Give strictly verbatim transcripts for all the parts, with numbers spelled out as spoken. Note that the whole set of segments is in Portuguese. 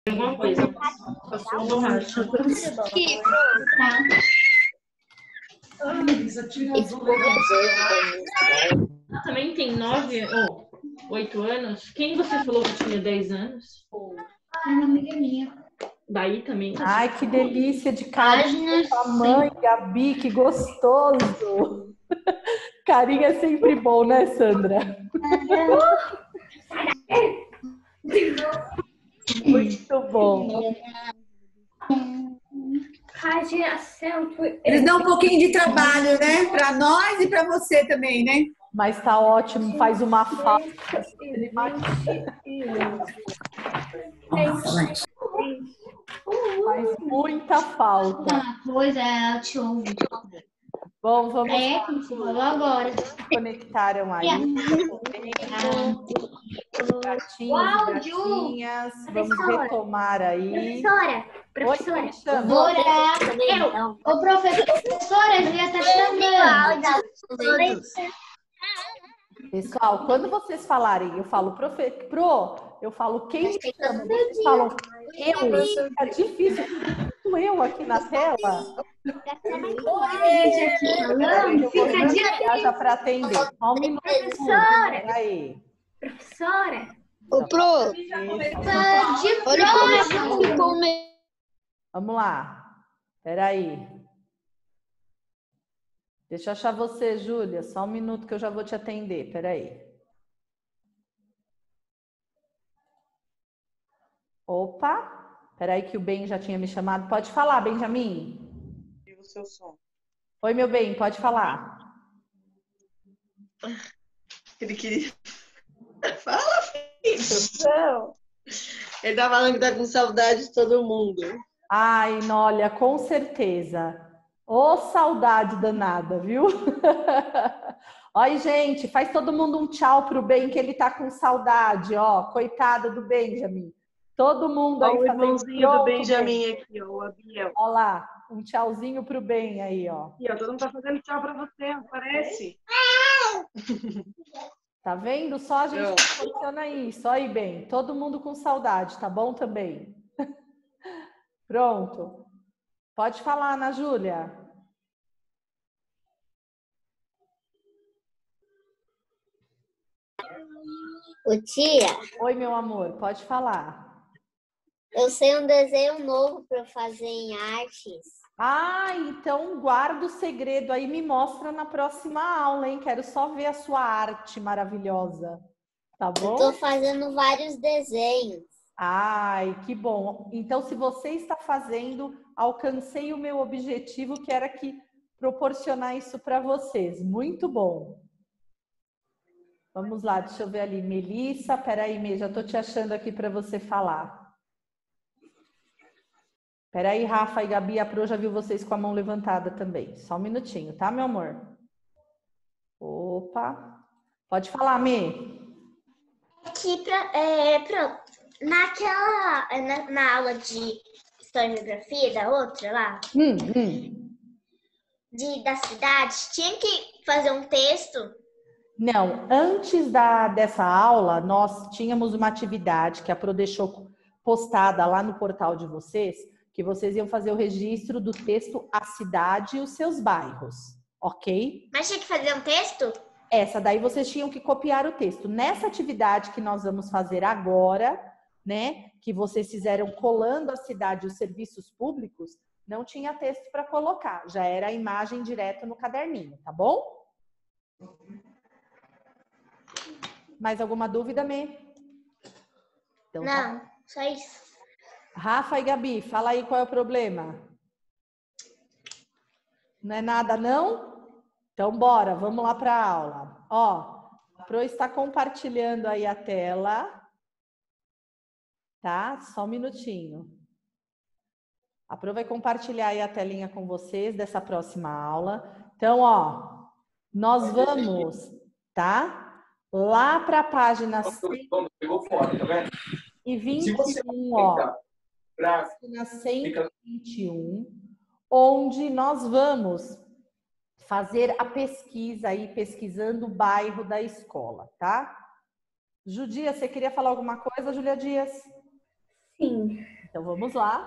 Alguma coisa. Passou uma borracha. Ela também tem nove ou oito anos. Quem você falou que tinha dez anos? Uma amiga minha. Daí também. Ai, que delícia de carinho com a mãe, Gabi, que gostoso. Carinho é sempre bom, né, Sandra? Muito bom. Eles dão um pouquinho de trabalho, né? Para nós e para você também, né? Mas tá ótimo, faz uma falta. Faz muita falta. Ah, pois é, ela te ouve. Bom, vamos É, como você falou agora. se conectaram aí. Gatinhos e gatinhas. Vamos retomar aí. Professora, Professora. Oi, me chama. Professora, eu, o professor, professora, ele já tá chamando. Pessoal, quando vocês falarem, eu falo profe... pro, eu falo quem me chama, vocês falam eu, fica difícil, eu aqui na tela. Fica difícil. Já para atender. Só um minuto. Professora. Peraí. Professora. Ô, Pro, De olha como ficou meio... Vamos lá. Peraí. Deixa eu achar você, Júlia. Só um minuto que eu já vou te atender. Peraí. Opa. Peraí que o Ben já tinha me chamado. Pode falar, Benjamin. O seu som. Oi, meu bem. Pode falar. Ele queria... Fala, filho. Não. Ele tá falando que tá com saudade de todo mundo. Ai, olha, com certeza. Ô, saudade danada, viu? Olha, gente, faz todo mundo um tchau pro Ben, que ele tá com saudade, ó. Coitada do Benjamin. Todo mundo aí Olha o fazendo irmãozinho pronto, do Benjamin Ben. aqui, ó, o Abiel. Olha lá, um tchauzinho pro Ben aí, ó. Aqui, ó, todo mundo tá fazendo tchau pra você, não parece? Tá vendo? Só a gente Não. proporciona isso. Aí, Ben, todo mundo com saudade, tá bom também? Pronto. Pode falar, Ana Júlia. Ô, tia, Oi, meu amor, pode falar. eu sei um desenho novo para fazer em artes. Ah, então guarda o segredo aí, me mostra na próxima aula, hein? Quero só ver a sua arte maravilhosa, tá bom? Eu tô fazendo vários desenhos. Ai, que bom. Então, se você está fazendo, alcancei o meu objetivo, que era que proporcionar isso para vocês. Muito bom. Vamos lá, deixa eu ver ali. Melissa, peraí, Mê, já tô te achando aqui para você falar. Peraí, Rafa e Gabi, a Pro já viu vocês com a mão levantada também. Só um minutinho, tá, meu amor? Opa. Pode falar, Mê. Aqui, pra, é, pronto. Naquela, na, na aula de História e Geografia, da outra lá, Hum, hum. de, da cidade, tinha que fazer um texto. Não, antes da, dessa aula, nós tínhamos uma atividade que a Pro deixou postada lá no portal de vocês, que vocês iam fazer o registro do texto A Cidade e os seus bairros, ok? Mas tinha que fazer um texto? Essa daí vocês tinham que copiar o texto. Nessa atividade que nós vamos fazer agora, né, que vocês fizeram colando a cidade e os serviços públicos, não tinha texto para colocar, já era a imagem direto no caderninho, tá bom? Mais alguma dúvida, Mê? Então, Não, tá. só isso. Rafa e Gabi, fala aí qual é o problema. Não é nada, não? Então, bora, vamos lá para a aula. Ó, a Pro está compartilhando aí a tela. Tá? Só um minutinho. A Pro vai compartilhar aí a telinha com vocês dessa próxima aula. Então, ó, nós vamos, tá? Lá para a página cento e vinte e um, ó. Página cento e vinte e um, onde nós vamos fazer a pesquisa aí, pesquisando o bairro da escola, tá? Judia, você queria falar alguma coisa, Júlia Dias? Sim. Então vamos lá.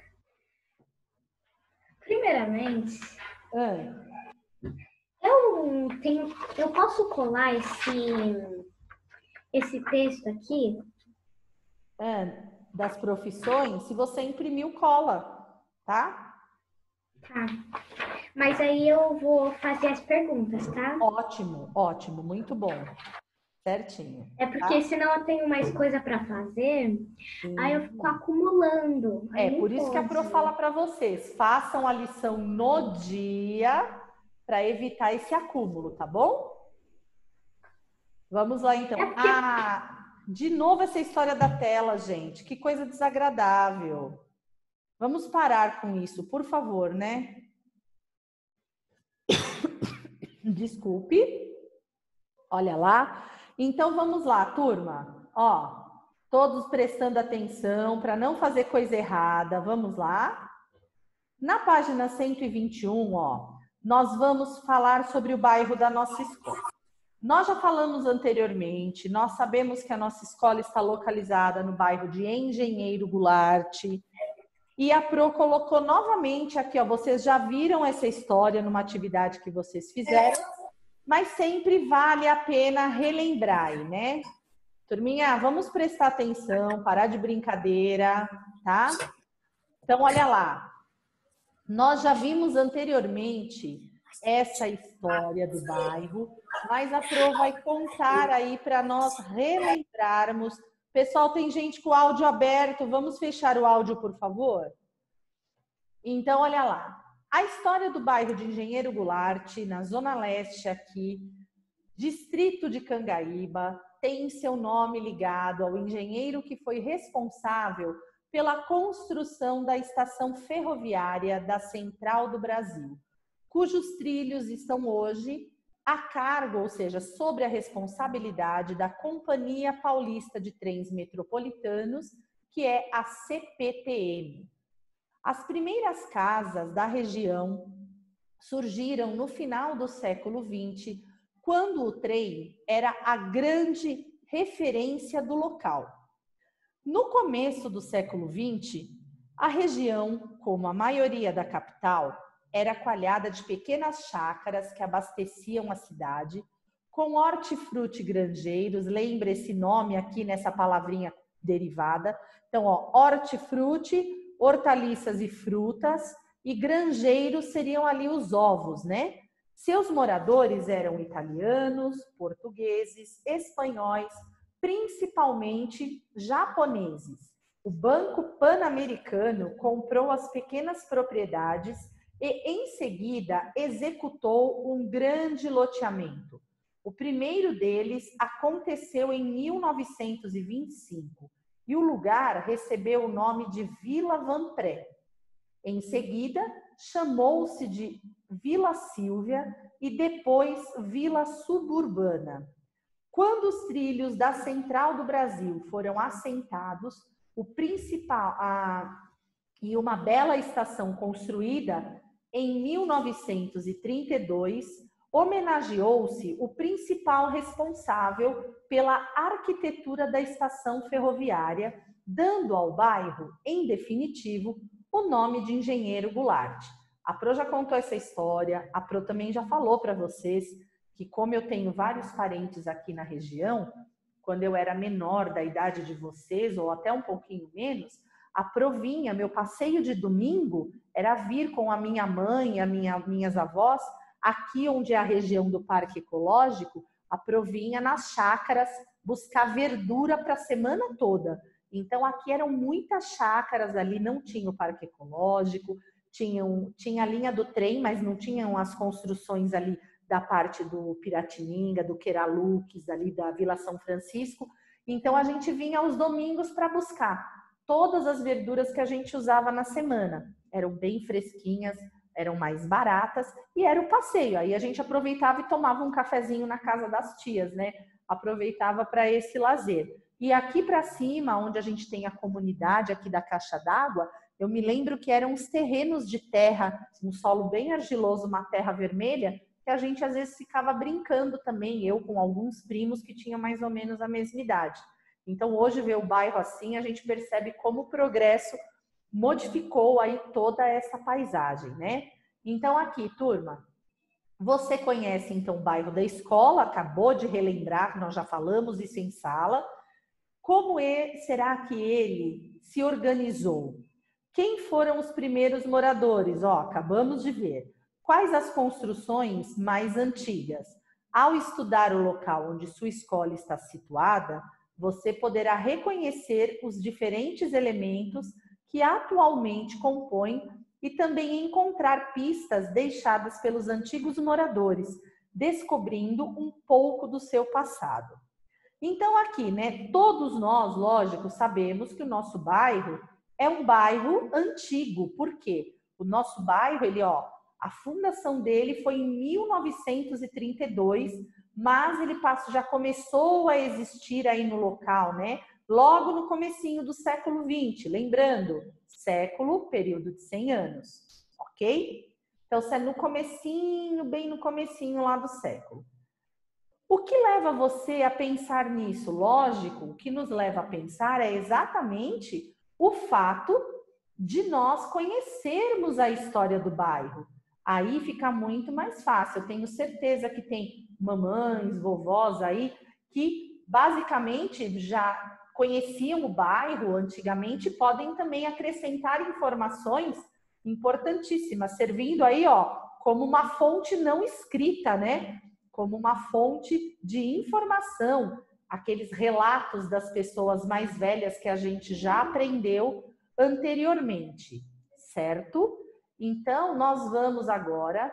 Primeiramente, Ah, eu tenho, eu posso colar esse esse texto aqui? ah, das profissões, se você imprimiu, cola, tá? Tá. Mas aí eu vou fazer as perguntas, tá? Ótimo, ótimo, muito bom. Certinho. É porque tá? senão eu tenho mais coisa para fazer, aí eu fico acumulando. Aí É, não por isso que a Pro pode. fala para vocês, façam a lição no dia para evitar esse acúmulo, tá bom? Vamos lá então. É porque- Ah, de novo essa história da tela, gente. Que coisa desagradável. Vamos parar com isso, por favor, né? Desculpe. Olha lá. Então vamos lá, turma. Ó, todos prestando atenção para não fazer coisa errada. Vamos lá. Na página cento e vinte e um, ó, nós vamos falar sobre o bairro da nossa escola. Nós já falamos anteriormente, nós sabemos que a nossa escola está localizada no bairro de Engenheiro Goulart. E a Pro colocou novamente aqui, ó, vocês já viram essa história numa atividade que vocês fizeram, mas sempre vale a pena relembrar, né? Turminha, vamos prestar atenção, parar de brincadeira, tá? Então, olha lá. Nós já vimos anteriormente essa história do bairro, mas a Pro vai contar aí para nós relembrarmos. Pessoal, tem gente com o áudio aberto, vamos fechar o áudio, por favor? Então, olha lá. A história do bairro de Engenheiro Goulart, na Zona Leste aqui, distrito de Cangaíba, tem seu nome ligado ao engenheiro que foi responsável pela construção da estação ferroviária da Central do Brasil, cujos trilhos estão hoje a cargo, ou seja, sobre a responsabilidade da Companhia Paulista de Trens Metropolitanos, que é a C P T M. As primeiras casas da região surgiram no final do século vinte, quando o trem era a grande referência do local. No começo do século vinte, a região, como a maioria da capital, era coalhada de pequenas chácaras que abasteciam a cidade, com hortifruti grangeiros, lembra esse nome aqui nessa palavrinha derivada. Então, ó, hortifruti, hortaliças e frutas, e granjeiros seriam ali os ovos, né? Seus moradores eram italianos, portugueses, espanhóis, principalmente japoneses. O Banco Pan-Americano comprou as pequenas propriedades e, em seguida, executou um grande loteamento. O primeiro deles aconteceu em mil novecentos e vinte e cinco e o lugar recebeu o nome de Vila Vanpré. Em seguida, chamou-se de Vila Sílvia e depois Vila Suburbana. Quando os trilhos da Central do Brasil foram assentados, o principal a, e uma bela estação construída em mil novecentos e trinta e dois, homenageou-se o principal responsável pela arquitetura da estação ferroviária, dando ao bairro, em definitivo, o nome de Engenheiro Goulart. A Pro já contou essa história, a Pro também já falou para vocês que, como eu tenho vários parentes aqui na região, quando eu era menor da idade de vocês, ou até um pouquinho menos, a Pro vinha, meu passeio de domingo era vir com a minha mãe, a minha, minhas avós, aqui onde é a região do Parque Ecológico, a Pro vinha nas chácaras buscar verdura para a semana toda. Então, aqui eram muitas chácaras ali, não tinha o Parque Ecológico, tinham, tinha a linha do trem, mas não tinham as construções ali da parte do Piratininga, do Queralux, ali da Vila São Francisco. Então, a gente vinha aos domingos para buscar todas as verduras que a gente usava na semana. Eram bem fresquinhas, eram mais baratas e era o passeio. Aí a gente aproveitava e tomava um cafezinho na casa das tias, né? Aproveitava para esse lazer. E aqui para cima, onde a gente tem a comunidade aqui da Caixa d'Água, eu me lembro que eram os terrenos de terra, um solo bem argiloso, uma terra vermelha, que a gente às vezes ficava brincando também, eu com alguns primos que tinham mais ou menos a mesma idade. Então, hoje, ver o bairro assim, a gente percebe como o progresso modificou aí toda essa paisagem, né? Então, aqui, turma, você conhece, então, o bairro da escola, acabou de relembrar, nós já falamos isso em sala. Como é, será que ele se organizou? Quem foram os primeiros moradores? Ó, acabamos de ver. Quais as construções mais antigas? Ao estudar o local onde sua escola está situada, você poderá reconhecer os diferentes elementos que atualmente compõem e também encontrar pistas deixadas pelos antigos moradores, descobrindo um pouco do seu passado. Então aqui, né, todos nós, lógico, sabemos que o nosso bairro é um bairro antigo. Por quê? O nosso bairro, ele, ó, a fundação dele foi em mil novecentos e trinta e dois, mas ele passou, já começou a existir aí no local, né? Logo no comecinho do século vinte, lembrando, século, período de cem anos, ok? Então, é no comecinho, bem no comecinho lá do século. O que leva você a pensar nisso? Lógico, o que nos leva a pensar é exatamente o fato de nós conhecermos a história do bairro. Aí fica muito mais fácil. Eu tenho certeza que tem mamães, vovós aí que basicamente já conheciam o bairro antigamente e podem também acrescentar informações importantíssimas, servindo aí, ó, como uma fonte não escrita, né? Como uma fonte de informação, aqueles relatos das pessoas mais velhas que a gente já aprendeu anteriormente, certo? Então, nós vamos agora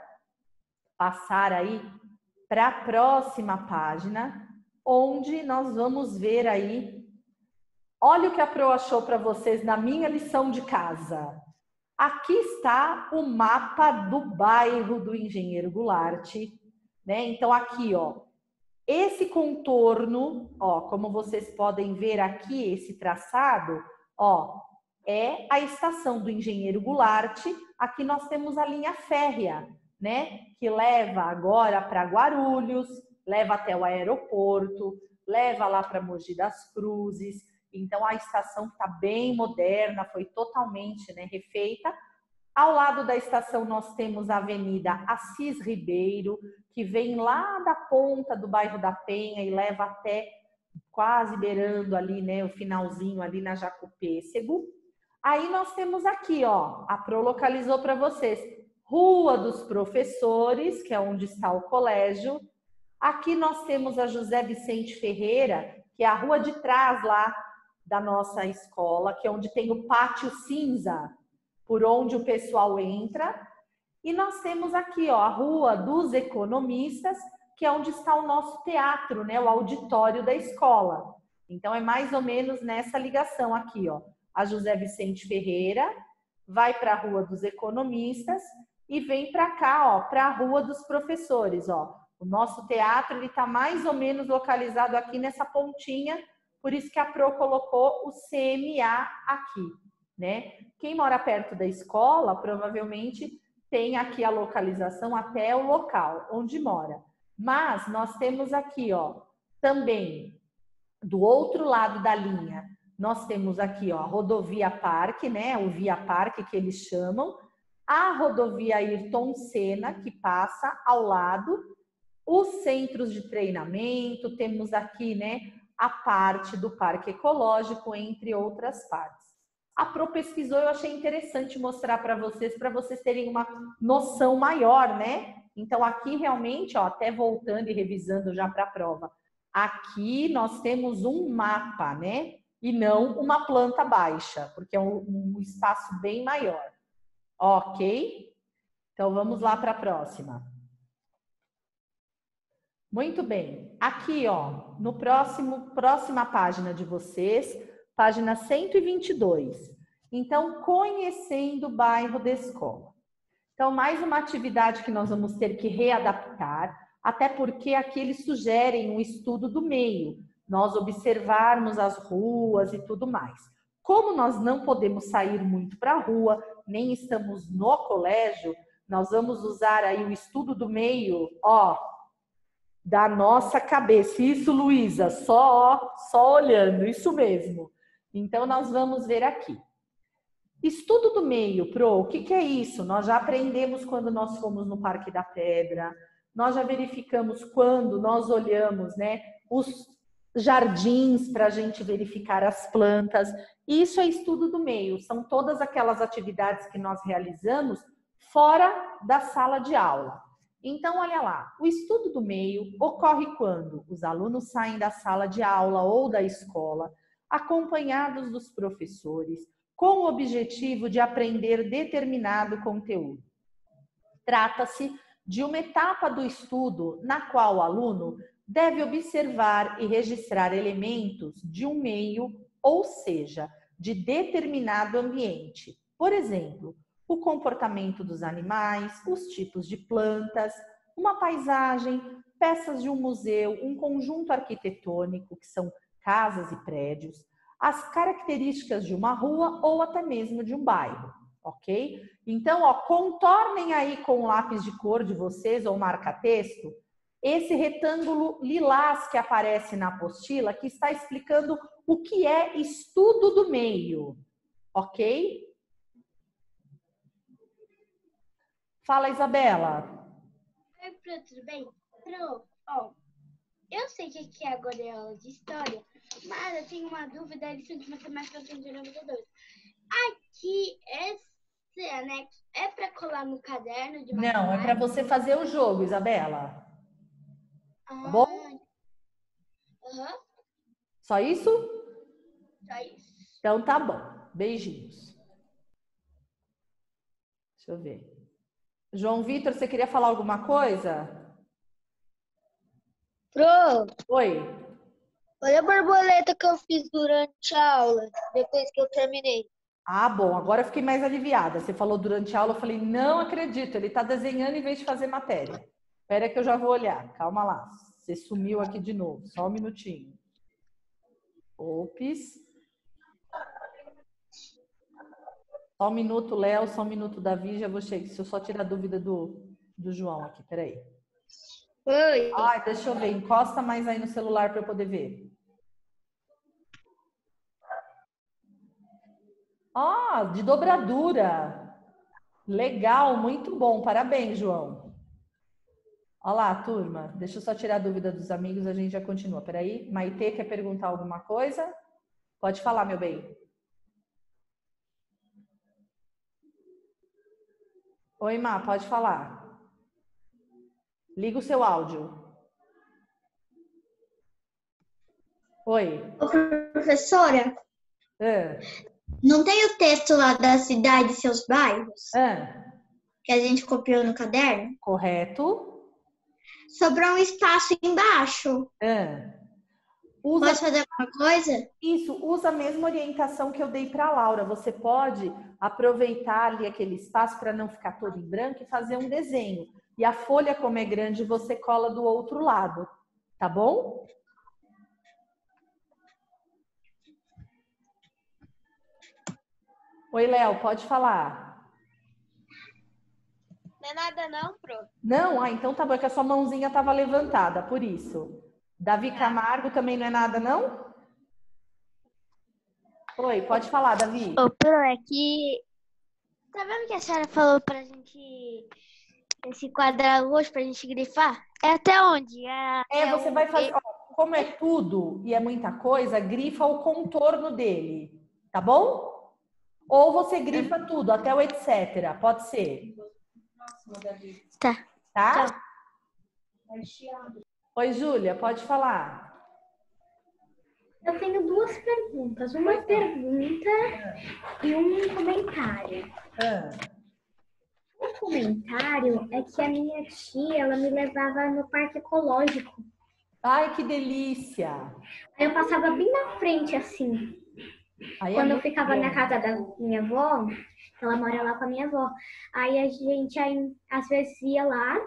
passar aí para a próxima página, onde nós vamos ver aí, olha o que a Pro achou para vocês na minha lição de casa. Aqui está o mapa do bairro do Engenheiro Goulart, né? Então, aqui, ó, esse contorno, ó, como vocês podem ver aqui, esse traçado, ó, é a estação do Engenheiro Goulart. Aqui nós temos a linha férrea, né? Que leva agora para Guarulhos, leva até o aeroporto, leva lá para Mogi das Cruzes. Então, a estação está bem moderna, foi totalmente, né, refeita. Ao lado da estação, nós temos a Avenida Assis Ribeiro, que vem lá da ponta do bairro da Penha e leva até quase beirando ali, né, o finalzinho ali na Jacopêssego. Aí nós temos aqui, ó, a Pro localizou para vocês, Rua dos Professores, que é onde está o colégio. Aqui nós temos a José Vicente Ferreira, que é a rua de trás lá da nossa escola, que é onde tem o pátio cinza, por onde o pessoal entra. E nós temos aqui, ó, a Rua dos Economistas, que é onde está o nosso teatro, né, o auditório da escola. Então, é mais ou menos nessa ligação aqui, ó. A José Vicente Ferreira vai para a Rua dos Economistas e vem para cá, ó, para a Rua dos Professores, ó. O nosso teatro, ele está mais ou menos localizado aqui nessa pontinha, por isso que a Pro colocou o C M A aqui, né? Quem mora perto da escola, provavelmente tem aqui a localização até o local onde mora. Mas nós temos aqui, ó, também, do outro lado da linha, nós temos aqui, ó, a rodovia Parque, né? O Via Parque que eles chamam, a rodovia Ayrton Senna, que passa ao lado, os centros de treinamento, temos aqui, né, a parte do Parque Ecológico, entre outras partes. A Pro pesquisou, eu achei interessante mostrar para vocês, para vocês terem uma noção maior, né? Então, aqui realmente, ó, até voltando e revisando já para a prova, aqui nós temos um mapa, né? E não uma planta baixa, porque é um, um espaço bem maior. Ok? Então, vamos lá para a próxima. Muito bem. Aqui, ó, no próximo, próxima página de vocês, página cento e vinte e dois. Então, conhecendo o bairro da escola. Então, mais uma atividade que nós vamos ter que readaptar, até porque aqui eles sugerem um estudo do meio, nós observarmos as ruas e tudo mais. Como nós não podemos sair muito para a rua, nem estamos no colégio, nós vamos usar aí o estudo do meio, ó, da nossa cabeça. Isso, Luísa, só, só olhando, isso mesmo. Então, nós vamos ver aqui. Estudo do meio, Pro, o que, que é isso? Nós já aprendemos quando nós fomos no Parque da Pedra, nós já verificamos quando nós olhamos, né, os jardins para a gente verificar as plantas. Isso é estudo do meio, são todas aquelas atividades que nós realizamos fora da sala de aula. Então, olha lá, o estudo do meio ocorre quando os alunos saem da sala de aula ou da escola, acompanhados dos professores, com o objetivo de aprender determinado conteúdo. Trata-se de uma etapa do estudo na qual o aluno deve observar e registrar elementos de um meio, ou seja, de determinado ambiente. Por exemplo, o comportamento dos animais, os tipos de plantas, uma paisagem, peças de um museu, um conjunto arquitetônico, que são casas e prédios, as características de uma rua ou até mesmo de um bairro, ok? Então, ó, contornem aí com o lápis de cor de vocês ou marca-texto esse retângulo lilás que aparece na apostila, que está explicando o que é estudo do meio, ok? Fala, Isabela. Oi, Pro, tudo bem? Pro, ó, eu sei que aqui agora é aula de história, mas eu tenho uma dúvida, lição de matemática cento e noventa e dois. Aqui, esse anexo é para colar no caderno de matemática? Não, é para você fazer o jogo, Isabela. Ah, Tá bom? Aham, Só isso? só isso. Então tá bom. Beijinhos. Deixa eu ver. João Vitor, você queria falar alguma coisa? Pro, Oi. olha a borboleta que eu fiz durante a aula, depois que eu terminei. Ah, bom, agora eu fiquei mais aliviada. Você falou durante a aula, eu falei, não acredito, ele está desenhando em vez de fazer matéria. Espera que eu já vou olhar, calma lá. Você sumiu aqui de novo, só um minutinho. Ops. Só um minuto, Léo, só um minuto, Davi, já vou chegar. Deixa eu só tirar a dúvida do, do João aqui, peraí. Oi. Ai, deixa eu ver, encosta mais aí no celular para eu poder ver. Ah, de dobradura. Legal, muito bom. Parabéns, João. Olha lá, turma. Deixa eu só tirar a dúvida dos amigos, a gente já continua. Peraí, Maitê quer perguntar alguma coisa? Pode falar, meu bem. Oi, Má, pode falar. Liga o seu áudio. Oi. Ô, professora, Ah, não tem o texto lá da cidade e seus bairros, ah, que a gente copiou no caderno? correto. Sobrou um espaço embaixo. Ah. Usa Posso fazer alguma coisa? isso, usa a mesma orientação que eu dei para a Laura. Você pode aproveitar ali aquele espaço para não ficar todo em branco e fazer um desenho. E a folha, como é grande, você cola do outro lado, tá bom? Oi, Léo, pode falar. Não é nada não, Pro. Não? Ah, então tá bom, é que a sua mãozinha estava levantada, por isso. Davi Camargo também não é nada, não? Oi, pode falar, Davi. Ô, Pro, é que... Tá vendo que a senhora falou pra gente esse quadrado roxo pra gente grifar? É até onde? É, É, você o- vai fazer... ó, como é tudo e é muita coisa, grifa o contorno dele, tá bom? Ou você grifa tudo, até o etcétera. Pode ser. Tá. Tá? Oi, Júlia, pode falar. Eu tenho duas perguntas. Uma pergunta e um comentário. Ah, O comentário é que a minha tia, ela me levava no parque ecológico. ai, que delícia. Aí eu passava bem na frente, assim. Aí é Quando eu muito ficava bom. na casa da minha avó, ela mora lá com a minha avó. Aí a gente, aí, às vezes, ia lá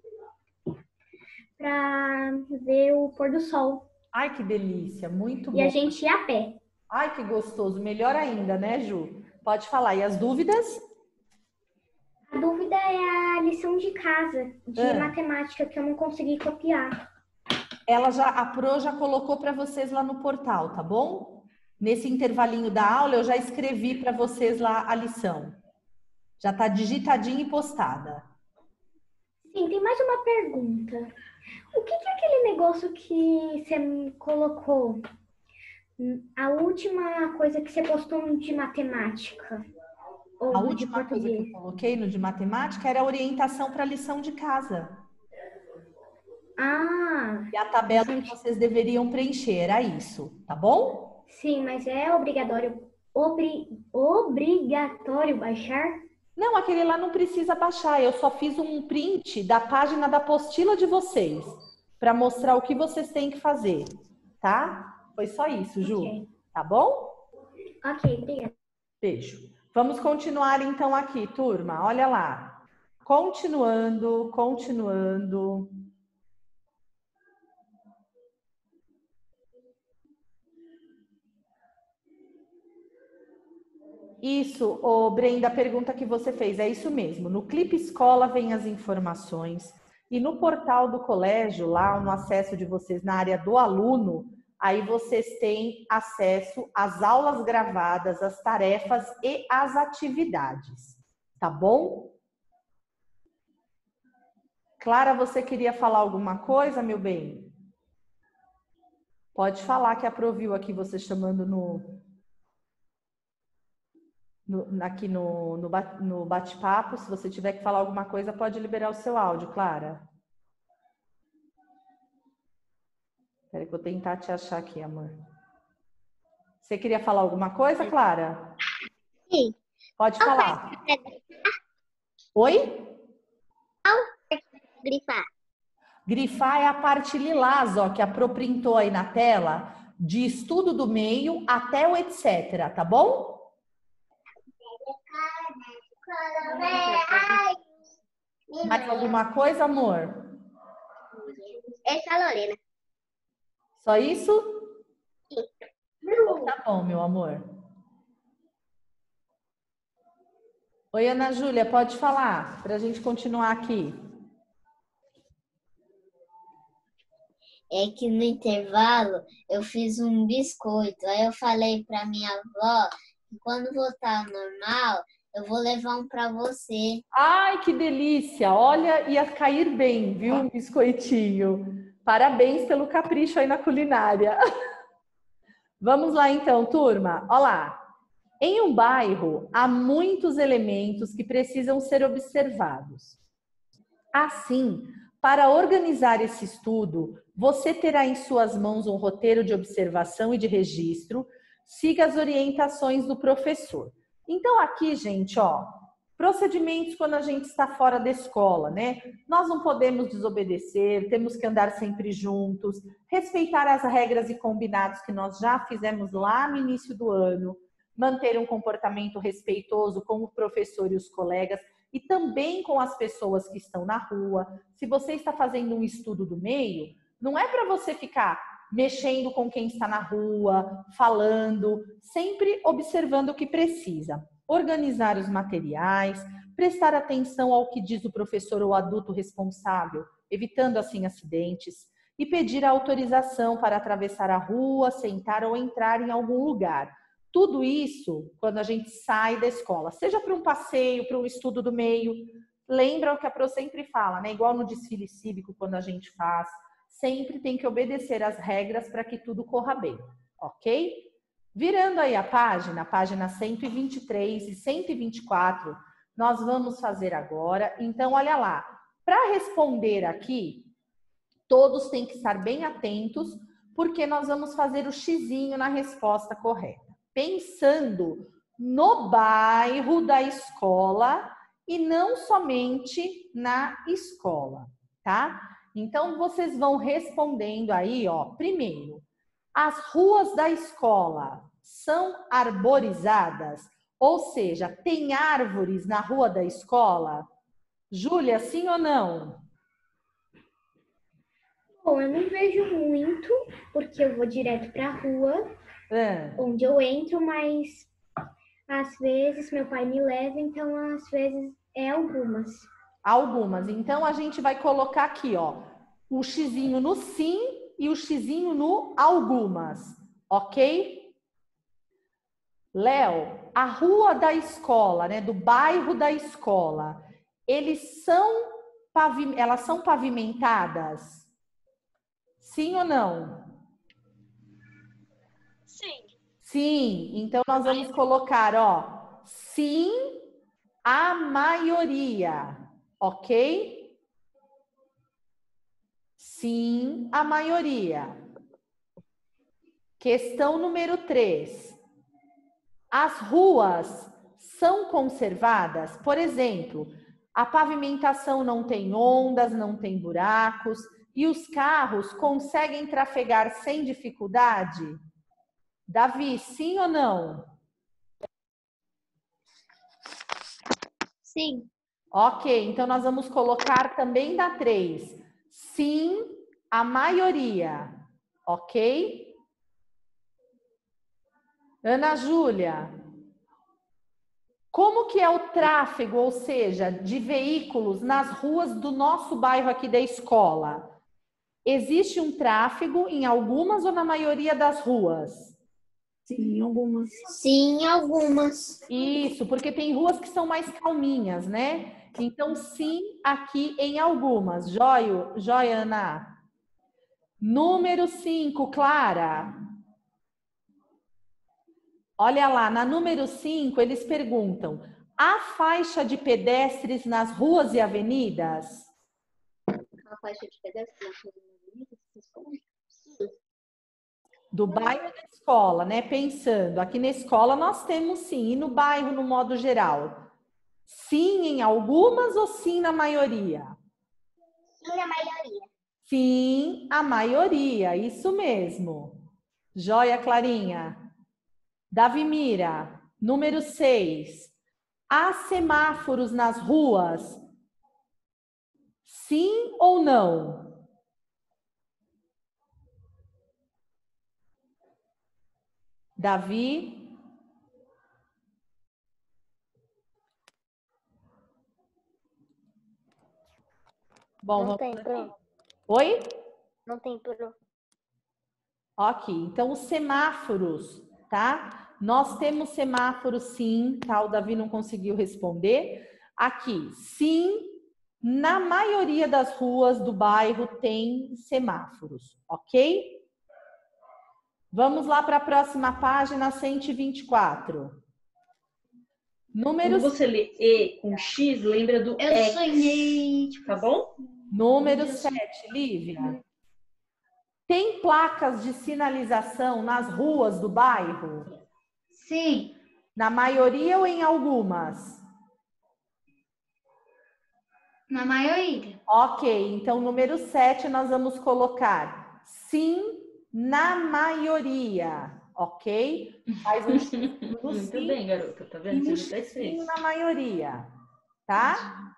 pra ver o pôr do sol. Ai, que delícia, muito E bom. a gente ia a pé. Ai, que gostoso. Melhor ainda, né, Ju? Pode falar. E as dúvidas? A dúvida é a lição de casa, de Ah. matemática, que eu não consegui copiar. ela já, a Pro já colocou para vocês lá no portal, tá bom? Nesse intervalinho da aula, eu já escrevi para vocês lá a lição. Já está digitadinha e postada. Sim, tem mais uma pergunta. O que, que é aquele negócio que você me colocou? A última coisa que você postou de matemática? Ou A de última coisa que português? eu coloquei no de matemática era a orientação para a lição de casa. Ah, E a tabela que vocês deveriam preencher, era isso, tá bom? sim, mas é obrigatório, obri, obrigatório baixar? Não, aquele lá não precisa baixar. Eu só fiz um print da página da apostila de vocês para mostrar o que vocês têm que fazer, tá? Foi só isso, Ju. Ok. Tá bom? Ok, obrigada. Beijo. Vamos continuar então aqui, turma. Olha lá. Continuando, continuando. Isso, ô Brenda, a pergunta que você fez, é isso mesmo. No Clipe Escola vem as informações e no portal do colégio, lá no acesso de vocês na área do aluno, aí vocês têm acesso às aulas gravadas, às tarefas e às atividades, tá bom? Clara, você queria falar alguma coisa, meu bem? Pode falar que aproviu aqui você chamando no... No, aqui no, no, no bate-papo, se você tiver que falar alguma coisa, pode liberar o seu áudio, Clara. Espera que eu vou tentar te achar aqui, amor. Você queria falar alguma coisa, Clara? Sim. Pode falar. Oi? Grifar. Grifar é a parte lilás, ó, que a Pro printou aí na tela, de estudo do meio até o etcétera, tá bom? Mais alguma coisa, amor? Essa é a Lorena. Só isso? Sim. Então tá bom, meu amor. Oi, Ana Júlia, pode falar, para a gente continuar aqui. É que no intervalo eu fiz um biscoito. Aí eu falei para minha avó que quando voltar ao normal, eu vou levar um para você. Ai, que delícia! Olha, ia cair bem, viu? Um biscoitinho. Parabéns pelo capricho aí na culinária. Vamos lá então, turma. Olha lá. Em um bairro, há muitos elementos que precisam ser observados. Assim, para organizar esse estudo, você terá em suas mãos um roteiro de observação e de registro. Siga as orientações do professor. Então aqui, gente, ó, procedimentos quando a gente está fora da escola, né? Nós não podemos desobedecer, temos que andar sempre juntos, respeitar as regras e combinados que nós já fizemos lá no início do ano, manter um comportamento respeitoso com o professor e os colegas e também com as pessoas que estão na rua. Se você está fazendo um estudo do meio, não é para você ficar mexendo com quem está na rua, falando, sempre observando o que precisa. Organizar os materiais, prestar atenção ao que diz o professor ou adulto responsável, evitando assim acidentes, e pedir a autorização para atravessar a rua, sentar ou entrar em algum lugar. Tudo isso quando a gente sai da escola, seja para um passeio, para um estudo do meio. Lembra o que a Pro sempre fala, né? Igual no desfile cívico, quando a gente faz, sempre tem que obedecer às regras para que tudo corra bem, ok? Virando aí a página, a página cento e vinte e três e cento e vinte e quatro, nós vamos fazer agora. Então, olha lá, para responder aqui, todos têm que estar bem atentos, porque nós vamos fazer o xizinho na resposta correta. Pensando no bairro da escola e não somente na escola, tá? Então, vocês vão respondendo aí, ó. Primeiro, as ruas da escola são arborizadas? Ou seja, tem árvores na rua da escola? Júlia, sim ou não? Bom, eu não vejo muito, porque eu vou direto para a rua, É. onde eu entro, mas às vezes meu pai me leva, então às vezes é algumas. Algumas. Então, a gente vai colocar aqui, ó, o xizinho no sim e o xizinho no algumas, ok? Léo, a rua da escola, né, do bairro da escola, eles são pavi- elas são pavimentadas? Sim ou não? Sim. Sim, então nós vamos colocar, ó, sim, a maioria, ok? Sim, a maioria. Questão número três. As ruas são conservadas? Por exemplo, a pavimentação não tem ondas, não tem buracos e os carros conseguem trafegar sem dificuldade? Davi, sim ou não? Sim. Ok, então nós vamos colocar também da três. Sim, a maioria. Ok? Ana Júlia, como que é o tráfego, ou seja, de veículos nas ruas do nosso bairro aqui da escola? Existe um tráfego em algumas ou na maioria das ruas? Sim, algumas. Sim, algumas. Isso, porque tem ruas que são mais calminhas, né? Então, sim, aqui em algumas. Joio, joia, Ana. Número cinco, Clara. Olha lá, na número cinco, eles perguntam: há faixa de pedestres nas ruas e avenidas? A faixa de pedestre. Do bairro da escola, né? Pensando, aqui na escola nós temos sim, e no bairro no modo geral? Sim em algumas ou sim na maioria? Sim, na maioria. Sim, a maioria, isso mesmo. Joia, Clarinha. Davimira, número seis. Há semáforos nas ruas? Sim ou não? Davi? Bom, Não vamos tem, aqui. Pro. Oi? Não tem, Pro. Ok, então os semáforos, tá? Nós temos semáforos sim, tá? O Davi não conseguiu responder. Aqui, sim, na maioria das ruas do bairro tem semáforos, ok? Vamos lá para a próxima página, cento e vinte e quatro. Número, Quando você lê E com X, lembra do Eu X, sonhei. tá bom? número sete, Lívia. Tem placas de sinalização nas ruas do bairro? Sim. Na maioria ou em algumas? Na maioria. Ok, então número sete nós vamos colocar sim na maioria, ok? Faz um X no Muito sim bem, garota, tá e vendo? um Você já tá xizinho escrito. na maioria, tá?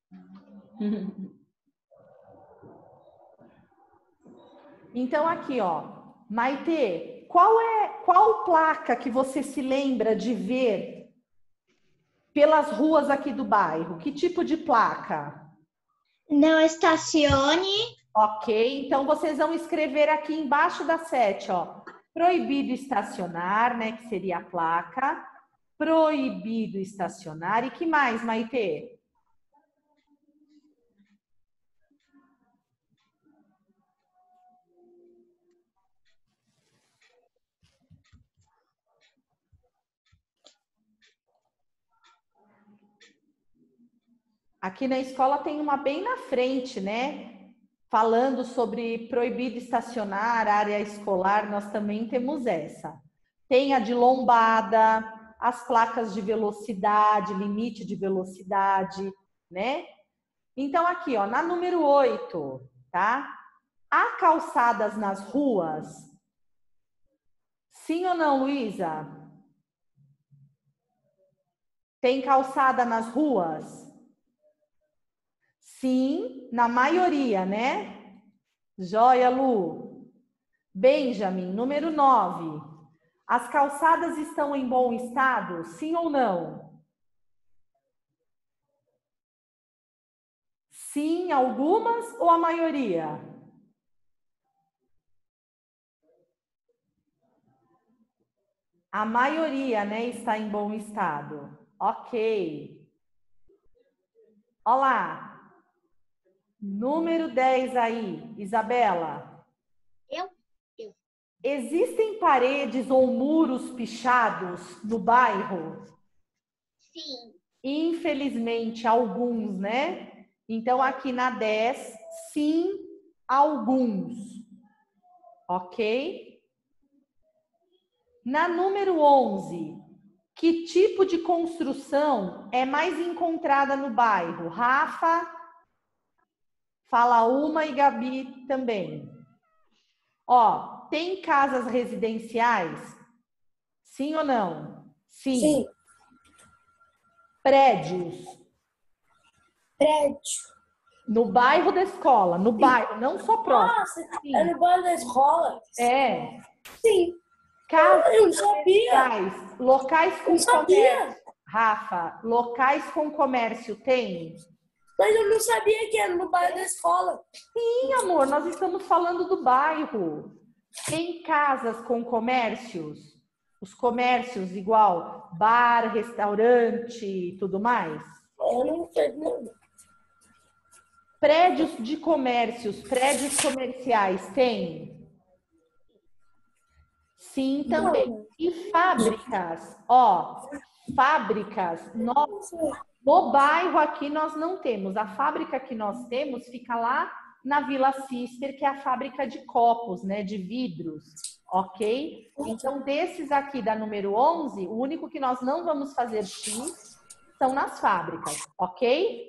Então aqui, ó, Maitê, qual é qual placa que você se lembra de ver pelas ruas aqui do bairro? Que tipo de placa? Não estacione. Ok, então vocês vão escrever aqui embaixo da sete, ó. Proibido estacionar, né? Que seria a placa. Proibido estacionar. E que mais, Maitê? Aqui na escola tem uma bem na frente, né? Falando sobre proibido estacionar, área escolar, nós também temos essa. Tem a de lombada, as placas de velocidade, limite de velocidade, né? Então, aqui, ó, na número oito, tá? Há calçadas nas ruas? Sim ou não, Luísa? Tem calçada nas ruas? Sim, na maioria, né? Joia, Lu. Benjamin, número nove. As calçadas estão em bom estado? Sim ou não? Sim, algumas ou a maioria? A maioria, né, está em bom estado. Ok. Olá. Número dez aí, Isabela. Eu? Eu. Existem paredes ou muros pichados no bairro? Sim. Infelizmente, alguns, né? Então, aqui na dez, sim, alguns. Ok? Na número onze, que tipo de construção é mais encontrada no bairro? Rafa, fala uma e Gabi também. Ó, tem casas residenciais? Sim ou não? Sim. Sim. Prédios? Prédio. No bairro da escola, no bairro, não só próximo. Nossa, Sim. é no bairro da escola? É. Sim. Casas Eu não sabia. residenciais, locais com Eu sabia. comércio. Rafa, locais com comércio tem? Mas eu não sabia que era no bairro da escola. Sim, amor, nós estamos falando do bairro. Tem casas com comércios? Os comércios igual bar, restaurante e tudo mais? Eu não sei, não. Prédios de comércios, prédios comerciais tem? Sim, também. E fábricas? Ó, fábricas, nós, no bairro aqui nós não temos. A fábrica que nós temos fica lá na Vila Cister, que é a fábrica de copos, né, de vidros, ok? Então, desses aqui da número onze, o único que nós não vamos fazer X são nas fábricas, ok?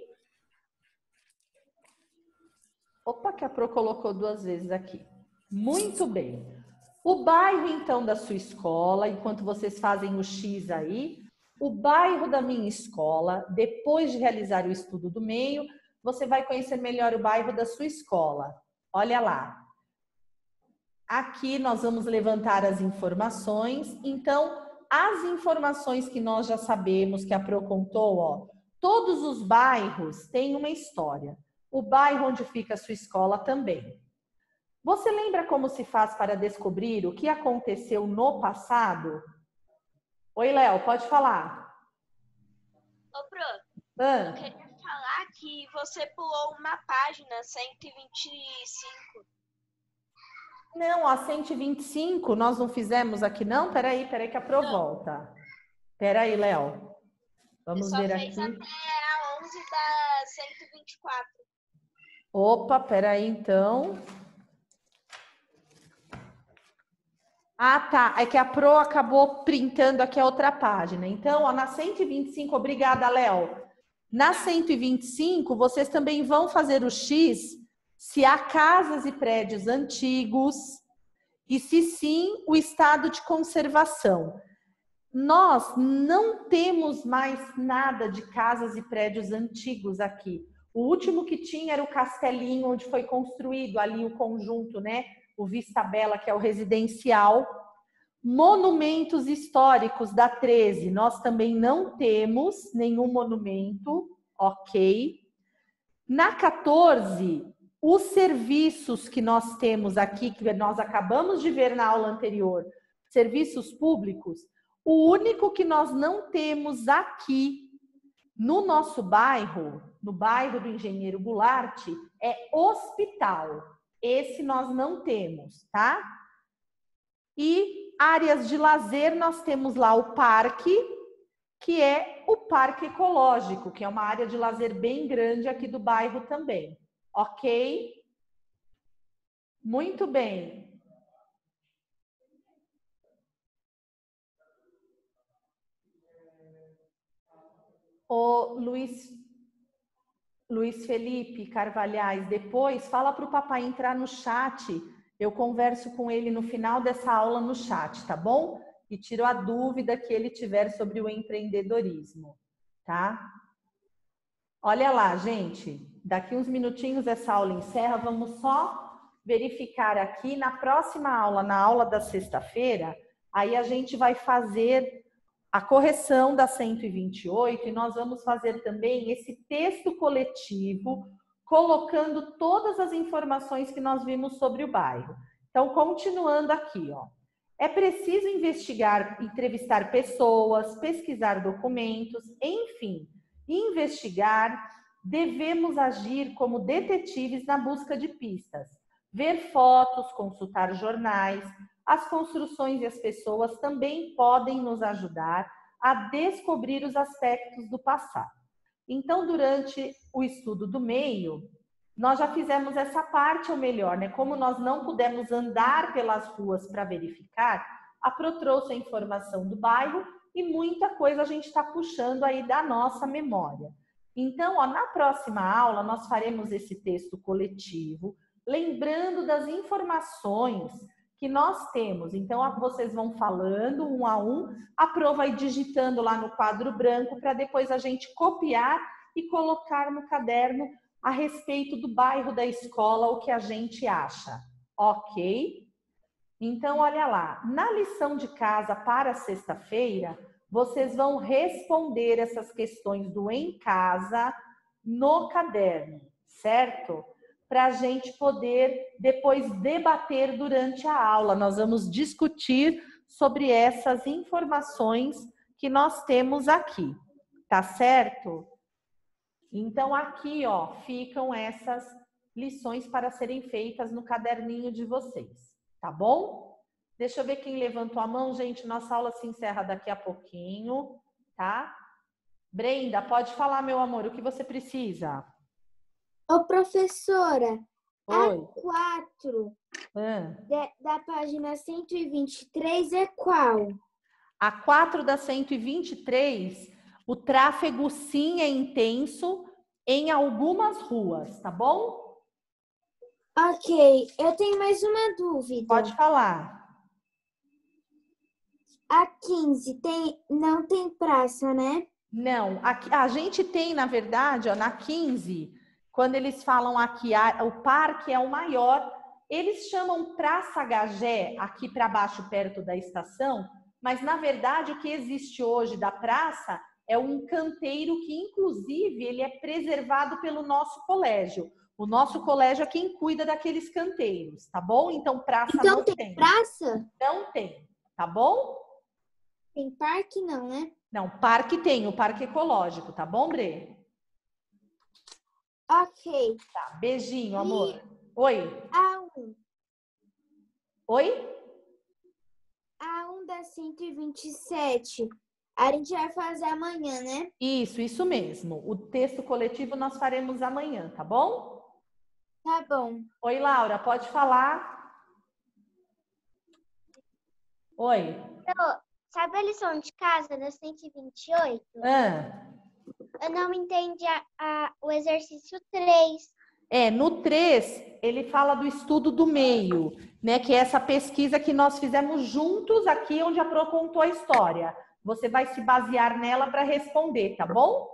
Opa, que a Pro colocou duas vezes aqui. Muito bem. O bairro, então, da sua escola, enquanto vocês fazem o X aí, o bairro da minha escola, depois de realizar o estudo do meio, você vai conhecer melhor o bairro da sua escola. Olha lá. Aqui nós vamos levantar as informações. Então, as informações que nós já sabemos, que a Pro contou, ó, todos os bairros têm uma história. O bairro onde fica a sua escola também. Você lembra como se faz para descobrir o que aconteceu no passado? Oi, Léo, pode falar. Ô, Pro, Ah. eu queria falar que você pulou uma página, cento e vinte e cinco. Não, a cento e vinte e cinco nós não fizemos aqui, não? Peraí, peraí que a Pro volta. Peraí, Léo. Vamos Só ver fez aqui. até a onze da cento e vinte e quatro. Opa, peraí, então. Ah, tá. É que a Pro acabou printando aqui a outra página. Então, ó, na cento e vinte e cinco, obrigada, Léo. Na cento e vinte e cinco, vocês também vão fazer o X se há casas e prédios antigos e se sim, o estado de conservação. Nós não temos mais nada de casas e prédios antigos aqui. O último que tinha era o Castelinho, onde foi construído ali o conjunto, né? O Vista Bela, que é o residencial. Monumentos históricos da treze, nós também não temos nenhum monumento, ok? Na quatorze, os serviços que nós temos aqui, que nós acabamos de ver na aula anterior, serviços públicos, o único que nós não temos aqui no nosso bairro, no bairro do Engenheiro Goulart, é hospital. Esse nós não temos, tá? E áreas de lazer, nós temos lá o parque, que é o Parque Ecológico, que é uma área de lazer bem grande aqui do bairro também. Ok? Muito bem. O Luiz, Luiz Felipe Carvalhais, depois fala para o papai entrar no chat. Eu converso com ele no final dessa aula no chat, tá bom? E tiro a dúvida que ele tiver sobre o empreendedorismo, tá? Olha lá, gente. Daqui uns minutinhos essa aula encerra. Vamos só verificar aqui na próxima aula, na aula da sexta-feira, aí a gente vai fazer a correção da cento e vinte e oito e nós vamos fazer também esse texto coletivo, colocando todas as informações que nós vimos sobre o bairro. Então, continuando aqui, ó. É preciso investigar, entrevistar pessoas, pesquisar documentos, enfim, investigar. Devemos agir como detetives na busca de pistas, ver fotos, consultar jornais. As construções e as pessoas também podem nos ajudar a descobrir os aspectos do passado. Então, durante o estudo do meio, nós já fizemos essa parte, ou melhor, né? Como nós não pudemos andar pelas ruas para verificar, a Pro trouxe a informação do bairro e muita coisa a gente está puxando aí da nossa memória. Então, ó, na próxima aula, nós faremos esse texto coletivo, lembrando das informações que nós temos. Então, ó, vocês vão falando um a um, a Pro vai digitando lá no quadro branco para depois a gente copiar e colocar no caderno a respeito do bairro da escola, o que a gente acha. Ok? Então, olha lá, na lição de casa para sexta-feira, vocês vão responder essas questões do em casa no caderno, certo? Para a gente poder depois debater durante a aula. Nós vamos discutir sobre essas informações que nós temos aqui, tá certo? Então, aqui, ó, ficam essas lições para serem feitas no caderninho de vocês, tá bom? Deixa eu ver quem levantou a mão, gente. Nossa aula se encerra daqui a pouquinho, tá? Brenda, pode falar, meu amor, o que você precisa? Ô, professora, Oi. a quatro Ah. de- da página cento e vinte e três é qual? A quatro da cento e vinte e três, o tráfego sim é intenso em algumas ruas, tá bom? Ok, eu tenho mais uma dúvida. Pode falar. A quinze tem, não tem praça, né? Não, aqui, a gente tem, na verdade, ó, na quinze, quando eles falam aqui, a, o parque é o maior, eles chamam Praça Gagé, aqui para baixo, perto da estação, mas, na verdade, o que existe hoje da praça é um canteiro que, inclusive, ele é preservado pelo nosso colégio. O nosso colégio é quem cuida daqueles canteiros, tá bom? Então, praça Então não tem tem. praça? Não tem, tá bom? Tem parque não, né? Não, parque tem, o parque ecológico, tá bom, Bre? Ok. Tá, beijinho, E amor. Oi? A um. Oi? A um da cento e vinte e sete. A gente vai fazer amanhã, né? Isso, isso mesmo. O texto coletivo nós faremos amanhã, tá bom? Tá bom. Oi, Laura, pode falar? Oi? Pro, sabe a lição de casa da cento e vinte e oito? Ah, Eu não entendi a, a- o exercício três. é, no três, ele fala do estudo do meio, né? Que é essa pesquisa que nós fizemos juntos aqui, onde a Pro contou a história. Você vai se basear nela para responder, tá bom?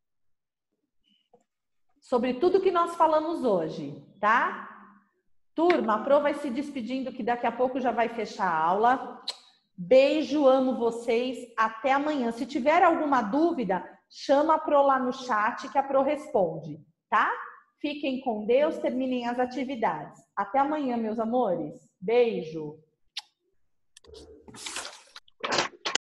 Sobre tudo que nós falamos hoje, tá? Turma, a Pro vai se despedindo, que daqui a pouco já vai fechar a aula. Beijo, amo vocês. Até amanhã. Se tiver alguma dúvida, chama a Pro lá no chat que a Pro responde, tá? Fiquem com Deus, terminem as atividades. Até amanhã, meus amores. Beijo.